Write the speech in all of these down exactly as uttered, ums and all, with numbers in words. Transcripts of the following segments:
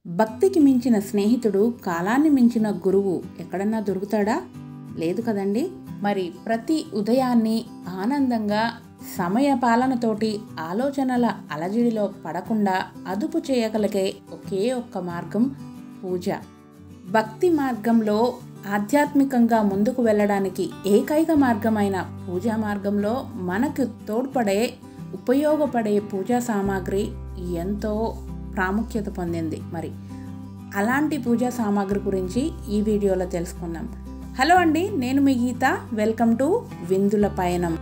భక్తికి మించిన స్నేహితుడు, కాలాన్ని మించిన గురువు ఎక్కడన్నా దొరుకుతాడా? లేదు కదండి. మరి ప్రతి ఉదయాన్ని ఆనందంగా సమయ పాలనతోటి ఆలోచనల అలజడిలో పడకుండా అదుపు చేయగలిగే ఒకే ఒక్క మార్గం పూజ. భక్తి మార్గంలో ఆధ్యాత్మికంగా ముందుకు వెళ్ళడానికి ఏకైక మార్గమైన పూజా మార్గంలో మనకు తోడ్పడే ఉపయోగపడే పూజా సామాగ్రి ఎంతో ప్రాముఖ్యత పొందింది. మరి అలాంటి పూజా సామాగ్రి గురించి ఈ వీడియోలో తెలుసుకుందాం. హలో అండి, నేను మీ గీత. వెల్కమ్ టు విందుల పయనం.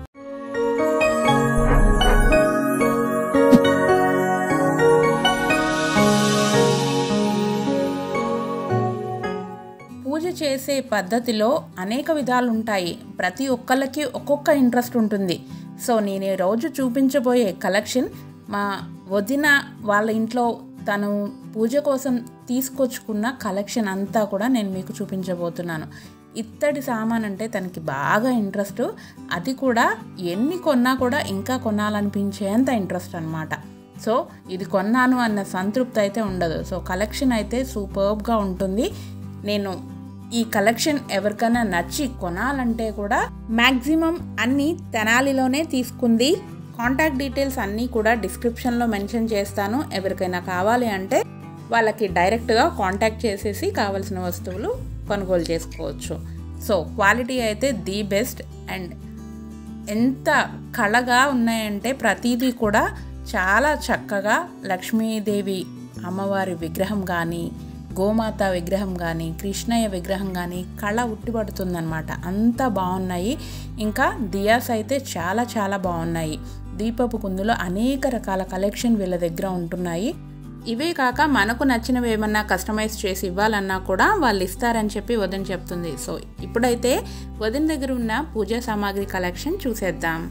పూజ చేసే పద్ధతిలో అనేక విధాలు ఉంటాయి. ప్రతి ఒక్కళ్ళకి ఒక్కొక్క ఇంట్రెస్ట్ ఉంటుంది. సో నేను ఈరోజు చూపించబోయే కలెక్షన్ మా వదిన వాళ్ళ ఇంట్లో తను పూజ కోసం తీసుకొచ్చుకున్న కలెక్షన్ అంతా కూడా నేను మీకు చూపించబోతున్నాను. ఇత్తడి సామాన్ అంటే తనకి బాగా ఇంట్రెస్ట్. అది కూడా ఎన్ని కొన్నా కూడా ఇంకా కొనాలనిపించేంత ఇంట్రెస్ట్ అనమాట. సో ఇది కొన్నాను అన్న సంతృప్తి అయితే ఉండదు. సో కలెక్షన్ అయితే సూపర్బ్గా ఉంటుంది. నేను ఈ కలెక్షన్ ఎవరికైనా నచ్చి కొనాలంటే కూడా మ్యాక్సిమం అన్నీ తెనాలిలోనే తీసుకుంది. కాంటాక్ట్ డీటెయిల్స్ అన్నీ కూడా డిస్క్రిప్షన్లో మెన్షన్ చేస్తాను. ఎవరికైనా కావాలి అంటే వాళ్ళకి డైరెక్ట్గా కాంటాక్ట్ చేసేసి కావాల్సిన వస్తువులు కొనుగోలు చేసుకోవచ్చు. సో క్వాలిటీ అయితే ది బెస్ట్. అండ్ ఎంత కళగా ఉన్నాయంటే ప్రతిదీ కూడా చాలా చక్కగా లక్ష్మీదేవి అమ్మవారి విగ్రహం కానీ, గోమాత విగ్రహం కానీ, కృష్ణయ్య విగ్రహం కానీ కళ ఉట్టిపడుతుందన్నమాట. అంత బాగున్నాయి. ఇంకా దియాస్ అయితే చాలా చాలా బాగున్నాయి. దీపపు కుందులో అనేక రకాల కలెక్షన్ వీళ్ళ దగ్గర ఉంటున్నాయి. ఇవే కాక మనకు నచ్చినవి ఏమన్నా కస్టమైజ్ చేసి ఇవ్వాలన్నా కూడా వాళ్ళు ఇస్తారని చెప్పి వదిన చెప్తుంది. సో ఇప్పుడైతే వదిన దగ్గర ఉన్న పూజా సామాగ్రి కలెక్షన్ చూసేద్దాం.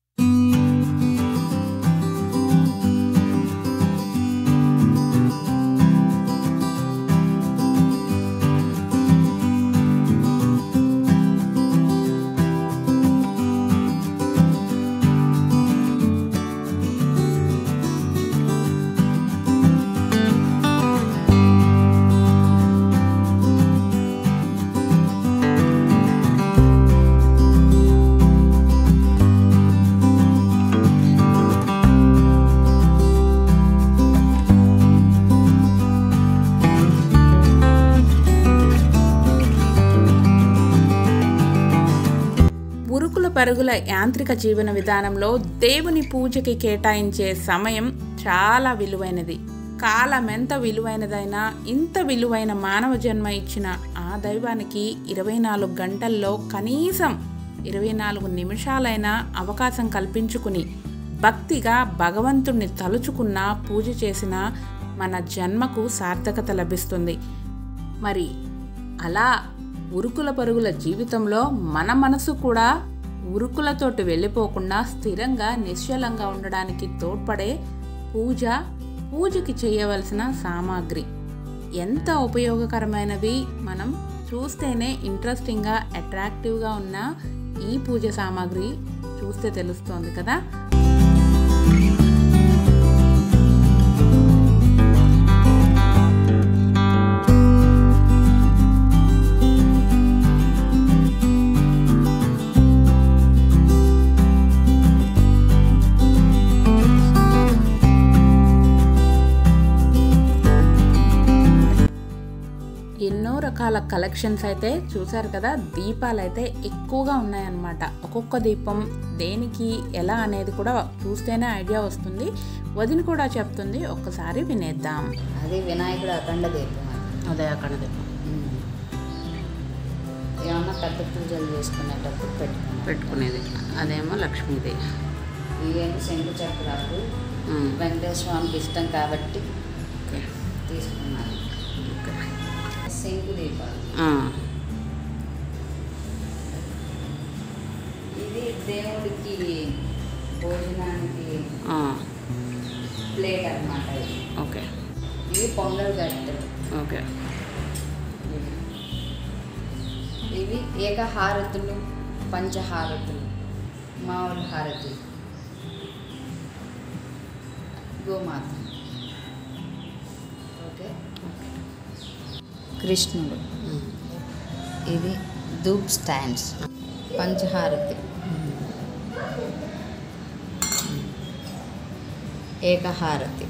ఉరుకుల పరుగుల యాంత్రిక జీవన విధానంలో దేవుని పూజకి కేటాయించే సమయం చాలా విలువైనది. కాలం ఎంత విలువైనదైనా ఇంత విలువైన మానవ జన్మ ఇచ్చిన ఆ దైవానికి ఇరవై నాలుగు గంటల్లో కనీసం ఇరవై నాలుగు నిమిషాలైనా అవకాశం కల్పించుకుని భక్తిగా భగవంతుణ్ణి తలుచుకున్న పూజ చేసిన మన జన్మకు సార్థకత లభిస్తుంది. మరి అలా ఉరుకుల పరుగుల జీవితంలో మన మనసు కూడా ఉరుకులతోటి వెళ్ళిపోకుండా స్థిరంగా నిశ్చలంగా ఉండడానికి తోడ్పడే పూజ, పూజకి చేయవలసిన సామాగ్రి ఎంత ఉపయోగకరమైనవి మనం చూస్తేనే ఇంట్రెస్టింగ్గా అట్రాక్టివ్గా ఉన్న ఈ పూజ సామాగ్రి చూస్తే తెలుస్తోంది కదా. ఎన్నో రకాల కలెక్షన్స్ అయితే చూసారు కదా. దీపాలు అయితే ఎక్కువగా ఉన్నాయన్నమాట. ఒక్కొక్క దీపం దేనికి ఎలా అనేది కూడా చూస్తేనే ఐడియా వస్తుంది. వదిన కూడా చెప్తుంది, ఒక్కసారి వినేద్దాం. అది వినాయకుడు అఖండ దీపం. అదే అఖండ దీపం. ఏమన్నా పెద్ద పూజలు చేసుకునేటప్పుడు పెట్టుకుని పెట్టుకునేది. అదేమో లక్ష్మీదేవి. ఇవేమో శంకు చక్రాలు వెంకటేశ్వర స్వామికి ఇష్టం కాబట్టి తీసుకున్నాను. శంకు దీపాలు. ఇది దేవుడికి భోజనానికి ప్లేట్ అన్నమాట. ఇది ఓకే. ఇవి పొంగల్ గట్టె. ఓకే. ఇవి ఏకహారతులు, పంచహారతులు, మామూలు హారతి, గోమాత. ఓకే. కృష్ణుడు. ఇది ధూప్ స్టాండ్స్, పంచహారతి, ఏకహారతి.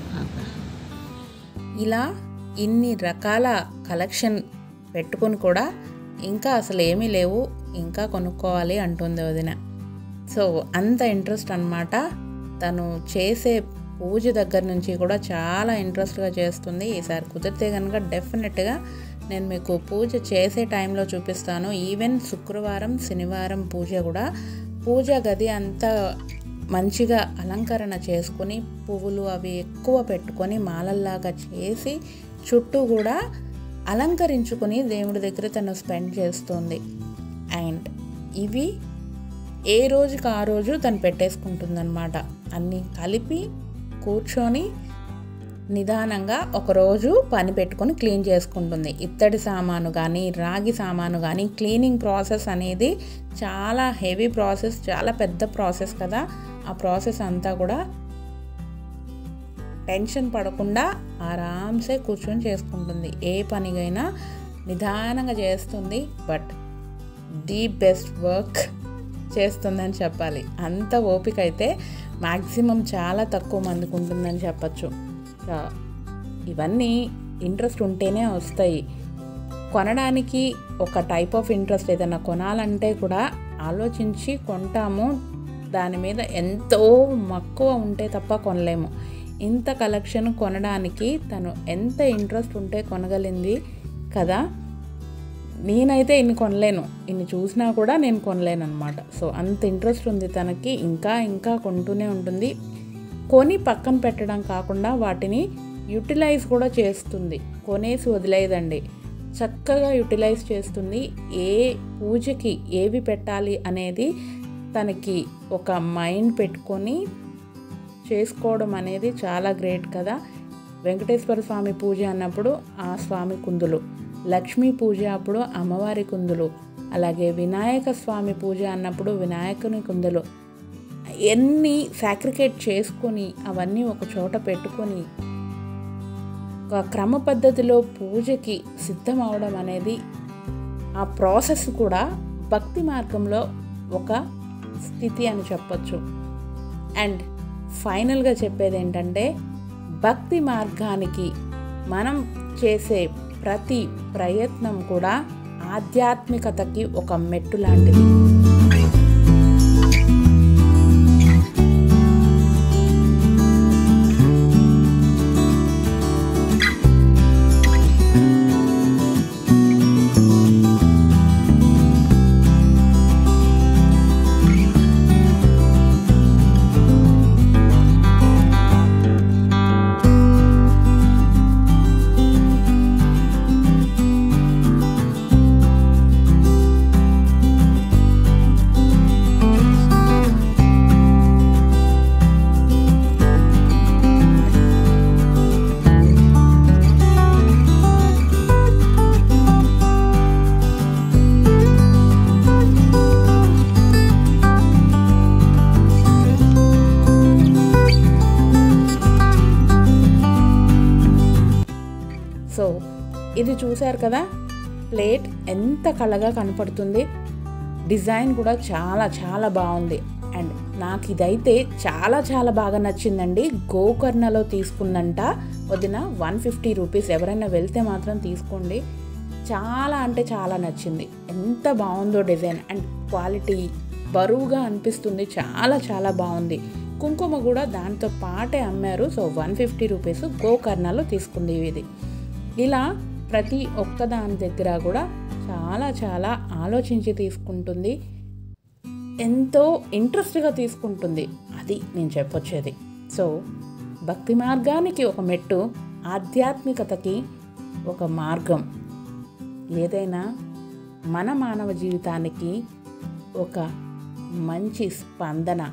ఇలా ఇన్ని రకాల కలెక్షన్ పెట్టుకొని కూడా ఇంకా అసలు ఏమీ లేవు, ఇంకా కొనుక్కోవాలి అంటుంది వదిన. సో అంత ఇంట్రెస్ట్ అన్నమాట. తను చేసే పూజ దగ్గర నుంచి కూడా చాలా ఇంట్రెస్ట్గా చేస్తుంది. ఈసారి కుదిరితే కనుక డెఫినెట్గా నేను మీకు పూజ చేసే టైంలో చూపిస్తాను. ఈవెన్ శుక్రవారం శనివారం పూజ కూడా పూజ గది అంతా మంచిగా అలంకరణ చేసుకొని పువ్వులు అవి ఎక్కువ పెట్టుకొని మాలల్లాగా చేసి చుట్టూ కూడా అలంకరించుకొని దేవుడి దగ్గర తను స్పెండ్ చేస్తుంది. అండ్ ఇవి ఏ రోజుకి ఆ రోజు తను పెట్టేసుకుంటుందన్నమాట. అన్నీ కలిపి కూర్చొని నిదానంగా ఒకరోజు పని పెట్టుకొని క్లీన్ చేసుకుంటుంది. ఇత్తడి సామాను కానీ రాగి సామాను కానీ క్లీనింగ్ ప్రాసెస్ అనేది చాలా హెవీ ప్రాసెస్, చాలా పెద్ద ప్రాసెస్ కదా. ఆ ప్రాసెస్ అంతా కూడా టెన్షన్ పడకుండా ఆరామ్సే కూర్చొని చేసుకుంటుంది. ఏ పనికైనా నిదానంగా చేస్తుంది, బట్ ది బెస్ట్ వర్క్ చేస్తుందని చెప్పాలి. అంత ఓపిక అయితే మ్యాక్సిమం చాలా తక్కువ మందికి ఉంటుందని చెప్పచ్చు. ఇవన్నీ ఇంట్రెస్ట్ ఉంటేనే వస్తాయి. కొనడానికి ఒక టైప్ ఆఫ్ ఇంట్రెస్ట్, ఏదైనా కొనాలంటే కూడా ఆలోచించి కొంటాము. దాని మీద ఎంతో మక్కువ ఉంటే తప్ప కొనలేము. ఇంత కలెక్షన్ కొనడానికి తను ఎంత ఇంట్రెస్ట్ ఉంటే కొనగలింది కదా. నేనైతే ఇన్ని కొనలేను, ఇన్ని చూసినా కూడా నేను కొనలేను అనమాట. సో అంత ఇంట్రెస్ట్ ఉంది తనకి. ఇంకా ఇంకా కొంటూనే ఉంటుంది. కొని పక్కన పెట్టడం కాకుండా వాటిని యూటిలైజ్ కూడా చేస్తుంది. కొనేసి వదిలేదండి, చక్కగా యూటిలైజ్ చేస్తుంది. ఏ పూజకి ఏవి పెట్టాలి అనేది తనకి ఒక మైండ్ పెట్టుకొని చేసుకోవడం అనేది చాలా గ్రేట్ కదా. వెంకటేశ్వర స్వామి పూజ అన్నప్పుడు ఆ స్వామి కుందులు, లక్ష్మీ పూజ అప్పుడు అమ్మవారి కుందులు, అలాగే వినాయక స్వామి పూజ అన్నప్పుడు వినాయకుని కుందులు, ఎన్ని సాక్రికేట్ చేసుకొని అవన్నీ ఒక చోట పెట్టుకొని ఒక క్రమ పద్ధతిలో పూజకి సిద్ధం అవడం అనేది, ఆ ప్రాసెస్ కూడా భక్తి మార్గంలో ఒక స్థితి అని చెప్పచ్చు. అండ్ ఫైనల్గా చెప్పేది ఏంటంటే, భక్తి మార్గానికి మనం చేసే ప్రతి ప్రయత్నం కూడా ఆధ్యాత్మికతకి ఒక మెట్టు లాంటిది. సో ఇది చూశారు కదా, ప్లేట్ ఎంత కళగా కనపడుతుంది. డిజైన్ కూడా చాలా చాలా బాగుంది. అండ్ నాకు ఇదైతే చాలా చాలా బాగా నచ్చిందండి. గోకర్ణలో తీసుకుందంట వదిన, వన్ ఫిఫ్టీ రూపీస్. ఎవరైనా వెళ్తే మాత్రం తీసుకోండి. చాలా అంటే చాలా నచ్చింది. ఎంత బాగుందో డిజైన్ అండ్ క్వాలిటీ, బరువుగా అనిపిస్తుంది. చాలా చాలా బాగుంది. కుంకుమ కూడా దాంతో పాటే అమ్మారు. సో వన్ ఫిఫ్టీ రూపీస్ గోకర్ణలో తీసుకుంది ఇది. ఇలా ప్రతి ఒక్క దాని దగ్గర కూడా చాలా చాలా ఆలోచించి తీసుకుంటుంది. ఎంతో ఇంట్రెస్ట్గా తీసుకుంటుంది. అది నేను చెప్పొచ్చేది. సో భక్తి మార్గానికి ఒక మెట్టు, ఆధ్యాత్మికతకి ఒక మార్గం. ఏదైనా మన మానవ జీవితానికి ఒక మంచి స్పందన.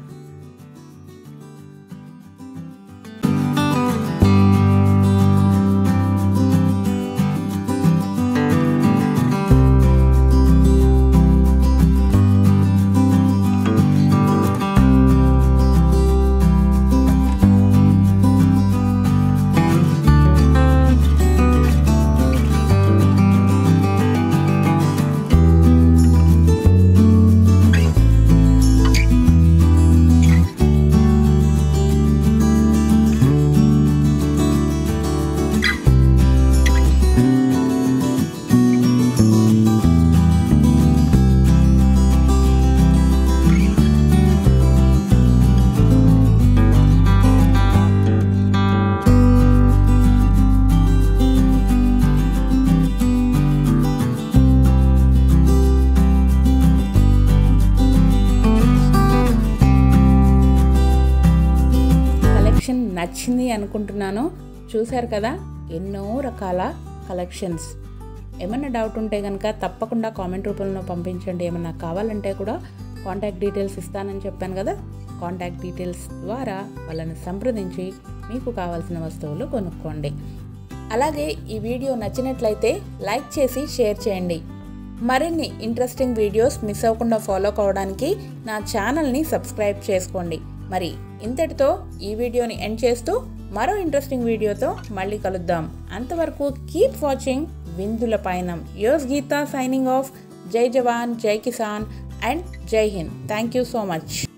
నచ్చింది అనుకుంటున్నాను. చూశారు కదా ఎన్నో రకాల కలెక్షన్స్. ఏమన్నా డౌట్ ఉంటే కనుక తప్పకుండా కామెంట్ రూపంలో పంపించండి. ఏమన్నా కావాలంటే కూడా కాంటాక్ట్ డీటెయిల్స్ ఇస్తానని చెప్పాను కదా, కాంటాక్ట్ డీటెయిల్స్ ద్వారా వాళ్ళని సంప్రదించి మీకు కావాల్సిన వస్తువులు కొనుక్కోండి. అలాగే ఈ వీడియో నచ్చినట్లయితే లైక్ చేసి షేర్ చేయండి. మరిన్ని ఇంట్రెస్టింగ్ వీడియోస్ మిస్ అవ్వకుండా ఫాలో కావడానికి నా ఛానల్ని సబ్స్క్రైబ్ చేసుకోండి. మరి ఇంతటితో ఈ వీడియోని ఎండ్ చేస్తూ మరో ఇంట్రెస్టింగ్ వీడియోతో మళ్ళీ కలుద్దాం. అంతవరకు కీప్ వాచింగ్ విందుల పయనం. Yours Geetha signing off. జై జవాన్, జై కిసాన్ అండ్ జై Hind. Thank you so much.